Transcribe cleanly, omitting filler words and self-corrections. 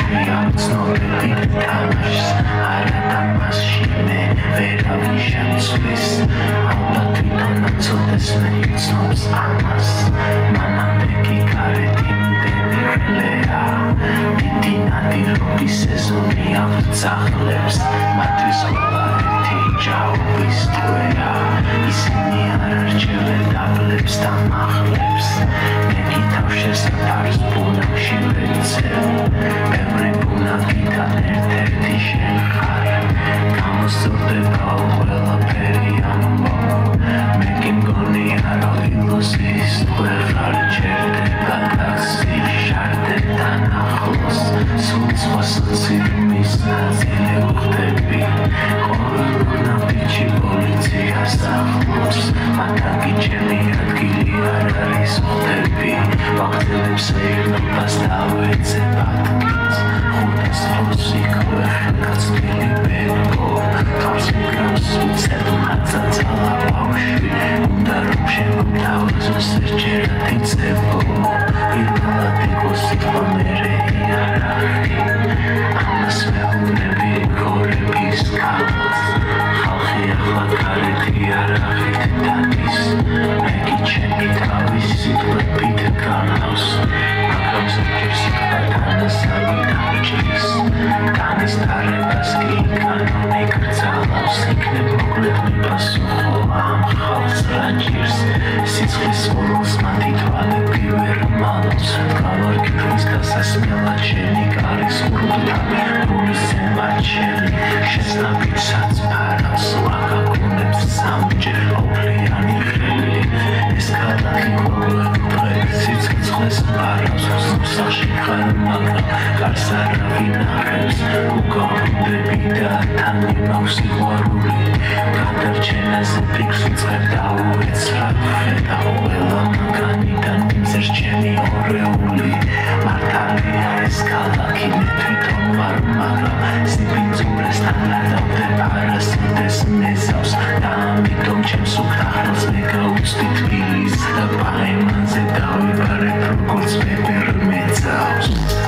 შვია ცნობებით თამაშს არა და მასში მე ვერავინ შემცვლის ალბათ თვითონ აცოდეს მე იცნობს ამას მამამდე კი გარეთ იმდენი ხლეა დიდი ნადირობის სეზონი აღწახლებს მათთვის ყველა ერთი ჭაობის ტყვეა ისინი არ არჩევენ დაბლებს და მახლებს მე გითავშეს ფარს ბუნაგში ვეცებ ბევრი ბუნაგიდან ერთ-ერთი შენ ხარ გამოსწორდება ყველაფერი ამბო მე კი მგონია რომ ილუზიის ვეღარ ჩერდება ტაქსი შარდებთან ახლოს სულ სხვა სოციუმის ნაწილი ვხდები ყოველ ნაბიჯი პოლიციას ახლოს მათგან ჩემი ადგილი არ არის ვხდები ვახდელებს ეირნობას დავეცებ ადგილს ხუთას ხოს იქვე გაცვლილი ბებო თავს მიგრავს უცებ მაწაწალა ბავშვი უნდა რომ შემოთავაზოს ერთჯერად იწებო პირველად იყოს სიტყვა მერე იარაღი ამას მეუბნები გორების ქალს ხალხი ახლა გარეთ იარაღით დადის მე კი ჩემი თავის სიტყვებით განავს მაგრამ ზოგჯერ სიტყვა თანასწორი დაჭრის დანის დარებას კი კანონი გრძალავს იქნებ მოკლედ მიპასუხო ამ ხალხს რა ჭირს სიცხლის მორულს მათი თვალები ვერ მალავს გავარგებლის გასასმელად შენი კარის ყრუდა რულის ემარჩელი შესნაბისაც ფარავს ვაგაგუნებს სამჯერ ოფლიანი ხელი ეს ქალაქი ყოველ დღეს სიცხლის ფარავს სახლში ხარ მაგრამ გარს არავინ აღებს უგავრდები და თან მიმავს სიყვარული გადარჩენაზე ფიქს უწყებ დაუეცრად ხედა ყველა მანქანიდან მიმზეს ჩემი ორეული მართალია ეს ქალაქი მე თვითონ ვარ მაგრამ სიბინძურესთან გადავდებ არასოდეს მეზავს და ამიტომ ჩემს უკრახელს მე გაუცდი თბილის და პაემანზე დავიბარებ როგორც მე ვერ მეწავს